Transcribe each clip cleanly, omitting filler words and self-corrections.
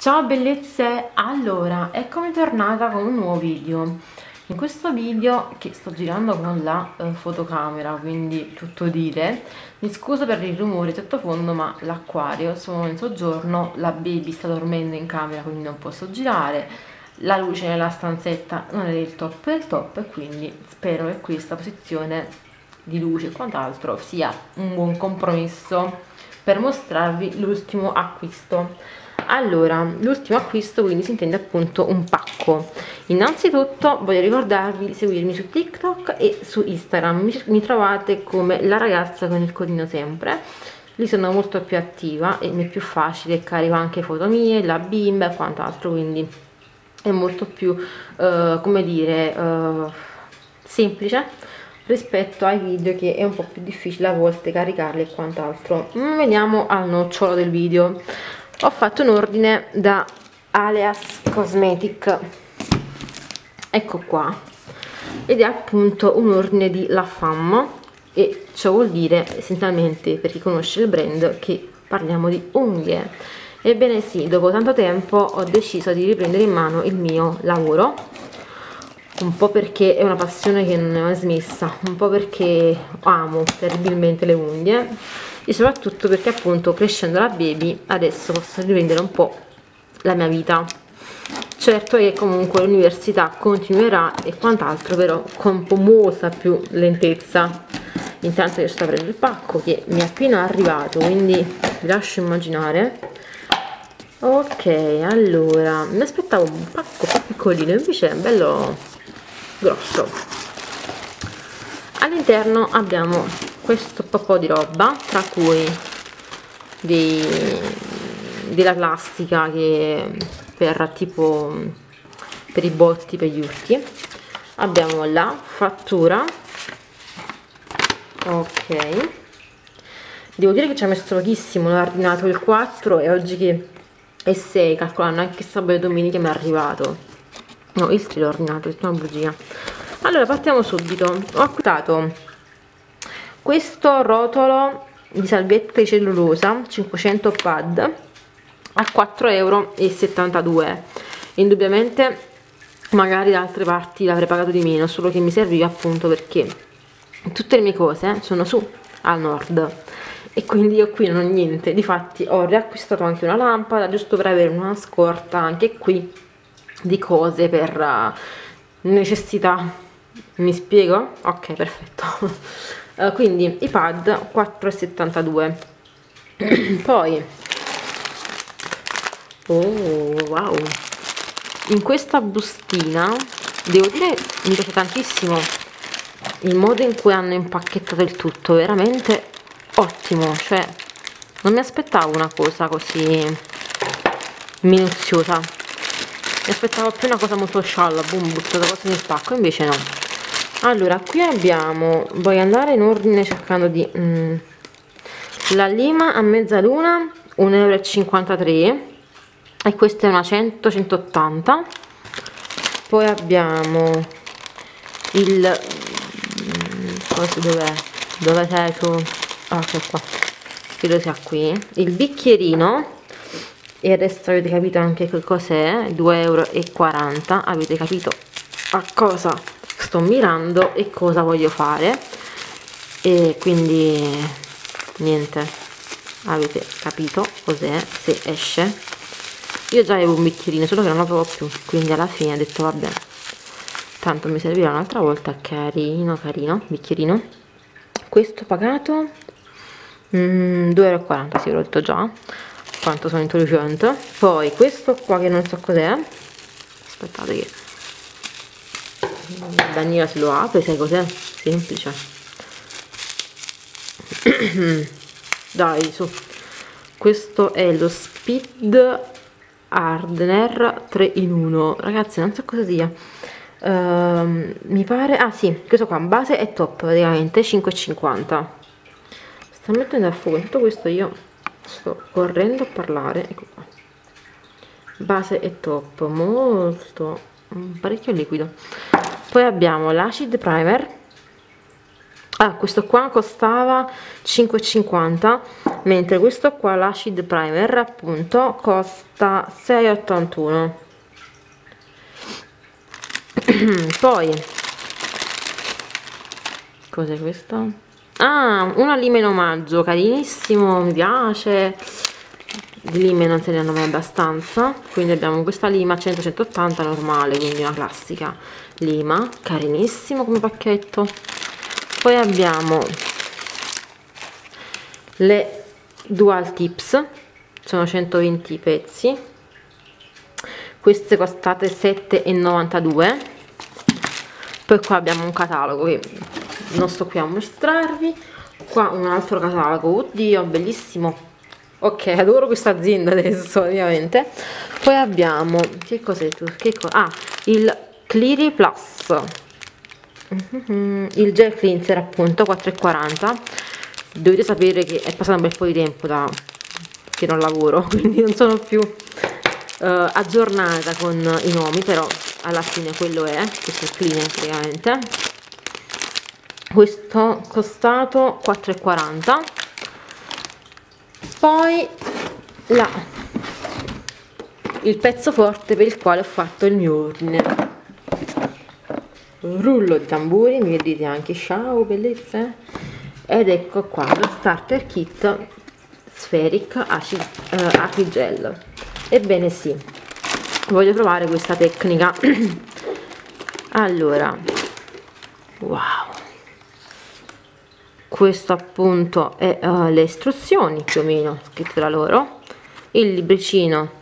Ciao bellezze, allora eccomi tornata con un nuovo video. In questo video che sto girando con la fotocamera, quindi tutto dire, mi scuso per i rumori sottofondo, ma l'acquario, sono in soggiorno, la baby sta dormendo in camera quindi non posso girare, la luce nella stanzetta non è del top del top e quindi spero che questa posizione di luce e quant'altro sia un buon compromesso per mostrarvi l'ultimo acquisto. Allora, l'ultimo acquisto quindi si intende appunto un pacco. Innanzitutto voglio ricordarvi di seguirmi su TikTok e su Instagram, mi trovate come la ragazza con il codino sempre. Lì sono molto più attiva e mi è più facile, carico anche foto mie, la bimba e quant'altro, quindi è molto più come dire semplice rispetto ai video che è un po' più difficile a volte caricarli e quant'altro. Veniamo al nocciolo del video. Ho fatto un ordine da Alias Cosmetic, ecco qua, ed è appunto un ordine di La Femme, e ciò vuol dire essenzialmente, per chi conosce il brand, che parliamo di unghie. Ebbene sì, dopo tanto tempo ho deciso di riprendere in mano il mio lavoro, un po' perché è una passione che non è mai smessa, un po' perché amo terribilmente le unghie e soprattutto perché appunto crescendo la baby adesso posso riprendere un po' la mia vita. Certo che comunque l'università continuerà e quant'altro, però con un po' molta più lentezza. Intanto io sto aprendo il pacco che mi è appena arrivato, quindi vi lascio immaginare. Ok, allora mi aspettavo un pacco più piccolino, invece è bello grosso. All'interno abbiamo questo po' di roba, tra cui della plastica che per tipo per i botti, per gli urti. Abbiamo la fattura. Ok, devo dire che ci ha messo pochissimo, l'ho ordinato il 4 e oggi che è 6, calcolando anche sabato e domenica mi è arrivato. No, il 3 l'ho ordinato, è una bugia. Allora partiamo subito. Ho acquistato questo rotolo di salviette di cellulosa 500 pad a 4,72 €. Indubbiamente magari da altre parti l'avrei pagato di meno, solo che mi serviva appunto perché tutte le mie cose sono su al nord e quindi io qui non ho niente. Difatti ho riacquistato anche una lampada giusto per avere una scorta anche qui di cose per necessità. Mi spiego? Ok, perfetto. Quindi i pad 4,72 €. Poi oh wow, in questa bustina devo dire mi piace tantissimo il modo in cui hanno impacchettato il tutto, veramente ottimo, cioè non mi aspettavo una cosa così minuziosa, mi aspettavo più una cosa molto scialla, boom, buttata cose nel pacco, invece no. Allora qui abbiamo, voglio andare in ordine cercando di la lima a mezzaluna 1,53 € e questa è una 100-180. poi abbiamo il dove sei tu? Ok, qua credo sia qui il bicchierino, e adesso avete capito anche che cos'è, 2,40 €. Avete capito a cosa sto mirando e cosa voglio fare, e quindi niente, avete capito cos'è, se esce. Io già avevo un bicchierino, solo che non lo avevo più, quindi alla fine ho detto vabbè, tanto mi servirà un'altra volta. Carino, carino bicchierino. Questo pagato 2,40 €, sì, l'ho detto già quanto sono intelligente. Poi questo qua che non so cos'è, aspettate che Daniela se lo apre, sai cos'è? Semplice. Dai, su. Questo è lo Speed Hardener 3 in 1, ragazzi, non so cosa sia. Mi pare, ah sì, questo qua base e top, praticamente 5,50 €. Sta mettendo a fuoco tutto questo, io sto correndo a parlare. Ecco qua, base e top, molto parecchio liquido. Poi abbiamo l'acid primer. Questo qua costava 5,50 €, mentre questo qua, l'Acid Primer, appunto costa 6,81. Poi cos'è questo? Ah, una lima in omaggio, carinissimo, mi piace. Di lime non se ne hanno mai abbastanza, quindi abbiamo questa lima 100-180 normale, quindi una classica lima, carinissimo come pacchetto. Poi abbiamo le Dual Tips, sono 120 pezzi, queste costate 7,92. Poi qua abbiamo un catalogo che non sto qui a mostrarvi, qua un altro catalogo, oddio bellissimo. Ok, adoro questa azienda adesso, ovviamente. Poi abbiamo, che cos'è tu? Il Cleary Plus, il gel cleanser, appunto, 4,40. Dovete sapere che è passato un bel po' di tempo da che non lavoro, quindi non sono più aggiornata con i nomi, però alla fine quello è, questo è il cleaner praticamente. Questo costato 4,40. Poi il pezzo forte per il quale ho fatto il mio ordine, rullo di tamburi, mi vedete anche, ciao bellezze, ed ecco qua lo starter kit Spheric Acid Gel. Ebbene sì, voglio provare questa tecnica. Allora, wow, questo appunto è le istruzioni più o meno scritte da loro, il libricino,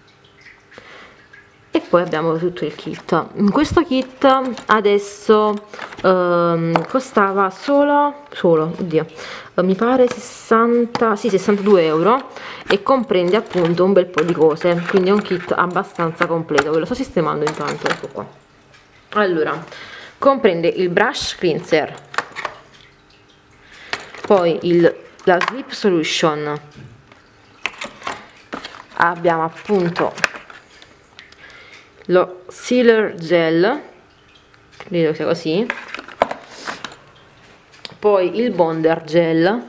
e poi abbiamo tutto il kit. Questo kit adesso costava solo oddio, mi pare 62 euro, e comprende appunto un bel po' di cose, quindi è un kit abbastanza completo. Ve lo sto sistemando intanto, ecco qua. Allora, comprende il brush cleanser, poi la Sleep Solution, abbiamo appunto lo Sealer Gel, credo sia così, poi il Bonder Gel,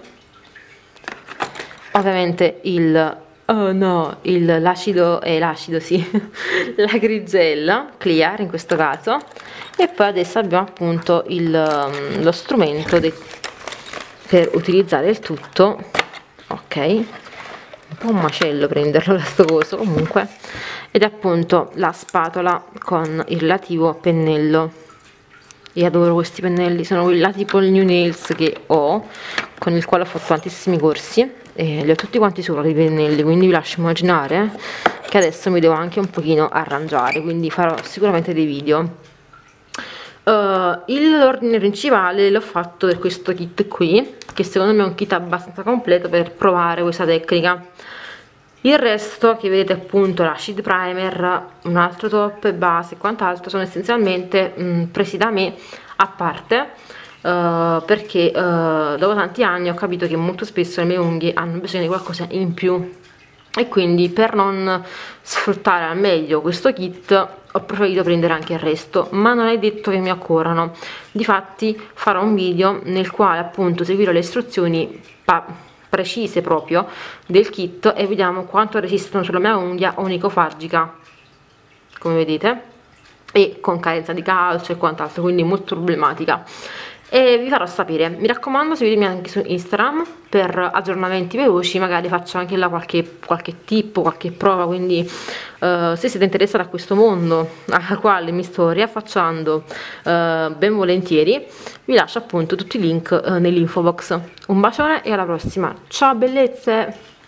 ovviamente l'acido sì, l'agrigel clear in questo caso, e poi adesso abbiamo appunto lo strumento per utilizzare il tutto. Ok, un po' un macello prenderlo da sto coso, comunque, ed è appunto la spatola con il relativo pennello. Io adoro questi pennelli, sono quelli là tipo il New Nails che ho, con il quale ho fatto tantissimi corsi, e li ho tutti quanti sopra i pennelli, quindi vi lascio immaginare che adesso mi devo anche un pochino arrangiare, quindi farò sicuramente dei video. L'ordine principale l'ho fatto per questo kit qui, che secondo me è un kit abbastanza completo per provare questa tecnica. Il resto che vedete, appunto l'acid primer, un altro top e base e quant'altro, sono essenzialmente presi da me a parte, perché dopo tanti anni ho capito che molto spesso le mie unghie hanno bisogno di qualcosa in più, e quindi per non sfruttare al meglio questo kit ho preferito prendere anche il resto, ma non è detto che mi occorrano. Difatti farò un video nel quale appunto seguirò le istruzioni precise proprio del kit, e vediamo quanto resistono sulla mia unghia onicofagica, come vedete, e con carenza di calcio e quant'altro, quindi molto problematica, e vi farò sapere. Mi raccomando, seguitemi anche su Instagram per aggiornamenti veloci, magari faccio anche là qualche tip, qualche prova, quindi se siete interessati a questo mondo al quale mi sto riaffacciando, ben volentieri vi lascio appunto tutti i link nell'info box. Un bacione e alla prossima, ciao bellezze!